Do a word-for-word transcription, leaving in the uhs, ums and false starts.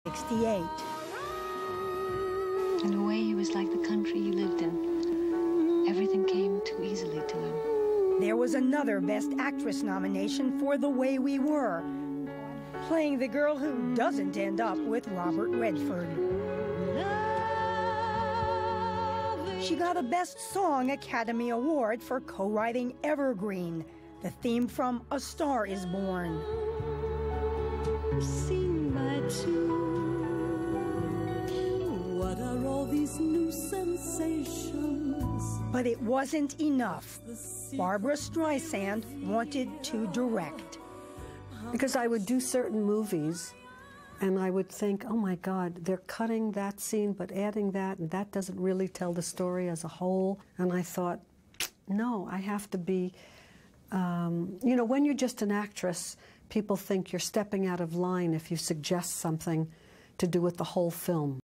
sixty-eight. In a way, he was like the country he lived in. Everything came too easily to him. There was another Best Actress nomination for The Way We Were, playing the girl who doesn't end up with Robert Redford. She got a Best Song Academy Award for co-writing Evergreen, the theme from A Star Is Born. Seen by two. What are all these new sensations? But it wasn't enough. Barbra Streisand wanted to direct. Because I would do certain movies, and I would think, oh my God, they're cutting that scene, but adding that, and that doesn't really tell the story as a whole. And I thought, no, I have to be, um, you know, when you're just an actress, people think you're stepping out of line if you suggest something to do with the whole film.